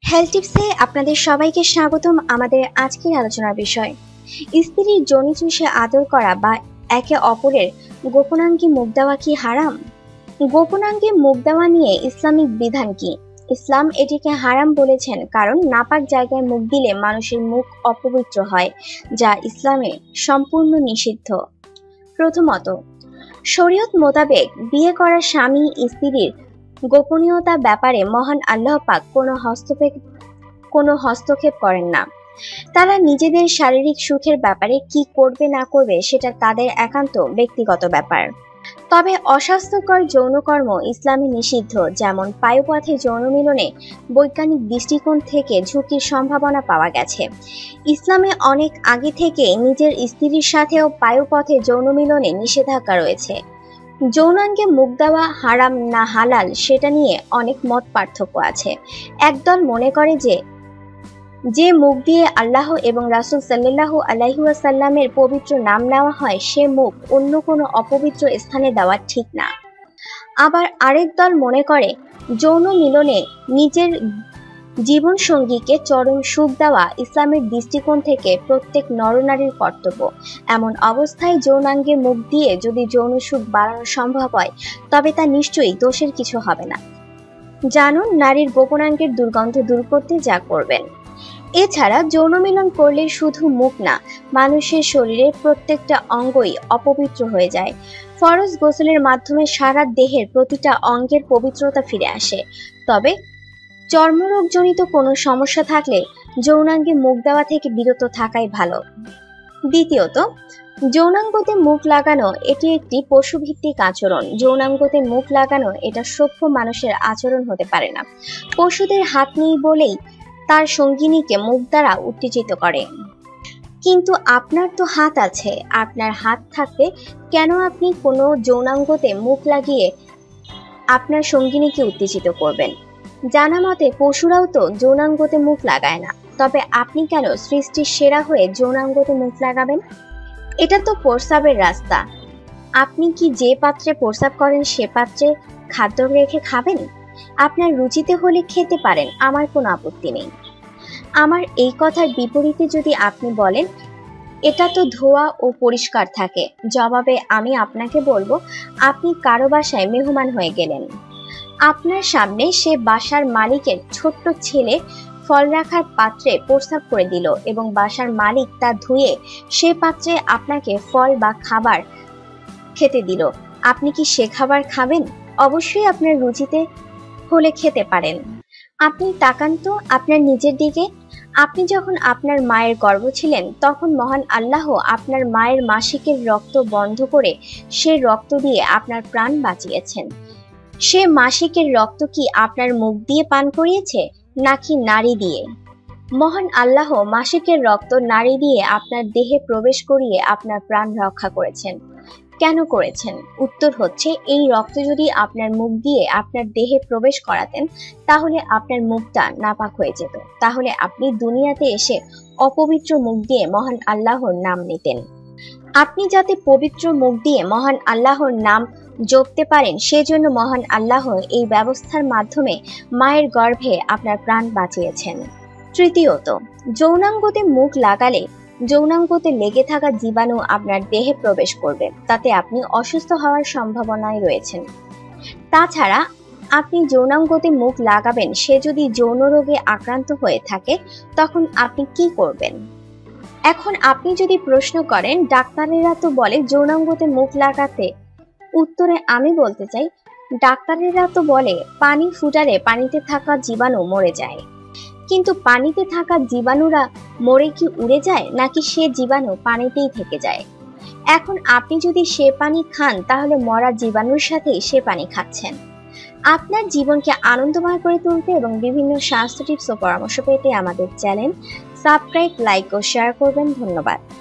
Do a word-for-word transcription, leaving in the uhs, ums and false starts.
Health টিপসে আপনাদের সবাইকে স্বাগতম। আমাদের আজকের আলোচনার বিষয় স্ত্রীর যোনি চুষে আদর করা বা একে অপরের গোপনাঙ্গে মুখ দেওয়া কি হারাম? গোপনাঙ্গে মুখ দেওয়া নিয়ে ইসলামিক বিধান কি? ইসলাম এটিকে হারাম বলেছেন কারণ নাপাক জায়গায় মুখ দিলে মানুষের মুখ অপবিত্র হয়, যা ইসলামে সম্পূর্ণ নিষিদ্ধ। প্রথমত, শরীয়ত মোতাবেক বিয়ে করা স্বামী স্ত্রীর গোপনীয়তা ব্যাপারে মহান আল্লাহ পাক কোনো হস্তক্ষেপ কোনো হস্তক্ষেপ করেন না। তারা নিজেদের শারীরিক সুখের ব্যাপারে কি করবে না করবে সেটা তাদের একান্ত ব্যক্তিগত ব্যাপার। তবে অস্বাস্থ্যকর যৌনকর্ম ইসলামে নিষিদ্ধ, যেমন পায়ুপথে যৌন মিলনে বৈজ্ঞানিক দৃষ্টিকোণ থেকে ঝুঁকির সম্ভাবনা পাওয়া গেছে। ইসলামে অনেক আগে থেকে নিজের স্ত্রীর সাথেও পায়ুপথে যৌন মিলনে নিষেধাজ্ঞা রয়েছে। যৌনাঙ্গে মুখ দেওয়া হারাম না হালাল সেটা নিয়ে অনেক মত পার্থক্য আছে। একদল মনে করে যে যে মুখ দিয়ে আল্লাহ এবং রাসূল সাল্লাল্লাহু আলাইহি ওয়াসাল্লামের পবিত্র নাম নেওয়া হয় সে মুখ অন্য কোনো অপবিত্র স্থানে দেওয়া ঠিক না। আবার আরেক দল মনে করে যৌন মিলনে নিজের জীবন সঙ্গীকে চরম সুখ দেওয়া ইসলামের দৃষ্টিকোণ থেকে প্রত্যেক নরনারীর কর্তব্য। এমন অবস্থায় যৌনাঙ্গে মুখ দিয়ে যদি যৌন সুখ বাড়ানো সম্ভব হয় তবে তা নিশ্চয়ই দোষের কিছু হবে না। জানুন নারীর গোপনাঙ্গের দুর্গন্ধ দূর করতে যা করবেন। এছাড়া যৌন মিলন করলে শুধু মুখ না, মানুষের শরীরের প্রত্যেকটা অঙ্গই অপবিত্র হয়ে যায়। ফরজ গোসলের মাধ্যমে সারা দেহের প্রতিটা অঙ্গের পবিত্রতা ফিরে আসে। তবে চর্মরোগজনিত কোনো সমস্যা থাকলে যৌনাঙ্গে মুখ দেওয়া থেকে বিরত থাকাই ভালো। দ্বিতীয়ত, যৌনাঙ্গতে মুখ লাগানো এটি একটি পশুভিত্তিক আচরণ। যৌনাঙ্গতে মুখ লাগানো এটা সভ্য মানুষের আচরণ হতে পারে না। পশুদের হাত নেই বলেই তার সঙ্গিনীকে মুখ দ্বারা উত্তেজিত করে, কিন্তু আপনার তো হাত আছে। আপনার হাত থাকতে কেন আপনি কোনো যৌনাঙ্গতে মুখ লাগিয়ে আপনার সঙ্গিনীকে উত্তেজিত করবেন? জানা মতে পশুরাও তো যৌনাঙ্গতে মুখ লাগায় না, তবে আপনি কেন সৃষ্টির সেরা হয়ে যৌনাঙ্গতে মুখ লাগাবেন? এটা তো প্রস্রাবের রাস্তা। আপনি কি যে পাত্রে প্রস্রাব করেন সে পাত্রে খাদ্য রেখে খাবেন? আপনার রুচিতে হলে খেতে পারেন, আমার কোনো আপত্তি নেই। আমার এই কথার বিপরীতে যদি আপনি বলেন এটা তো ধোয়া ও পরিষ্কার থাকে, জবাবে আমি আপনাকে বলবো আপনি কারো বাসায় মেহমান হয়ে গেলেন। আপনার সামনে সে বাসার মালিকের ছোট্ট ছেলে ফল রাখার পাত্রে প্রস্রাব করে দিল এবং বাসার মালিক তা ধুয়ে সে পাত্রে আপনাকে ফল বা খাবার খেতে দিল। আপনি কি সে খাবার খাবেন? অবশ্যই আপনার রুচিতে হলে খেতে পারেন। আপনি তাকান তো আপনার নিজের দিকে। আপনি যখন আপনার মায়ের গর্ভ ছিলেন তখন মহান আল্লাহ আপনার মায়ের মাসিকের রক্ত বন্ধ করে সে রক্ত দিয়ে আপনার প্রাণ বাঁচিয়েছেন। সে মাসিকের রক্ত কি আপনার মুখ দিয়ে পান করিয়েছে নাকি নারী দিয়ে? মহান আল্লাহ মাসিকের রক্ত নারী দিয়ে আপনার দেহে প্রবেশ করিয়ে আপনার প্রাণ রক্ষা করেছেন। কেন করেছেন? উত্তর হচ্ছে এই রক্ত যদি আপনার মুখ দিয়ে আপনার দেহে প্রবেশ করাতেন তাহলে আপনার মুখটা নাপাক হয়ে যেত। তাহলে আপনি দুনিয়াতে এসে অপবিত্র মুখ দিয়ে মহান আল্লাহর নাম নিতেন। আপনি যাতে পবিত্র মুখ দিয়ে মহান আল্লাহর নাম জপতে পারেন সেজন্য মহান আল্লাহ এই ব্যবস্থার মাধ্যমে মায়ের গর্ভে আপনার প্রাণ বাঁচিয়েছেন। তৃতীয়ত, যৌনাঙ্গতে মুখ লাগালে যৌনাঙ্গতে লেগে থাকা জীবাণু আপনার দেহে প্রবেশ করবে, তাতে আপনি অসুস্থ হওয়ার সম্ভাবনায় রয়েছেন। তাছাড়া আপনি যৌনাঙ্গতে মুখ লাগাবেন সে যদি যৌন রোগে আক্রান্ত হয়ে থাকে তখন আপনি কি করবেন? এখন আপনি যদি প্রশ্ন করেন ডাক্তারেরা তো বলে যৌনাঙ্গতে মুখ লাগাতে, উত্তরে আমি বলতে চাই ডাক্তারেরা তো বলে পানি ফুটালে পানিতে থাকা জীবাণু মরে যায়, কিন্তু পানিতে থাকা জীবাণুরা মরে কি উড়ে যায় নাকি সে জীবাণু পানিতেই থেকে যায়? এখন আপনি যদি সে পানি খান তাহলে মরা জীবাণুর সাথে সে পানি খাচ্ছেন। আপনার জীবনকে আনন্দময় করে তুলতে এবং বিভিন্ন স্বাস্থ্য টিপস ও পরামর্শ পেতে আমাদের চ্যানেল সাবস্ক্রাইব, লাইক ও শেয়ার করবেন। ধন্যবাদ।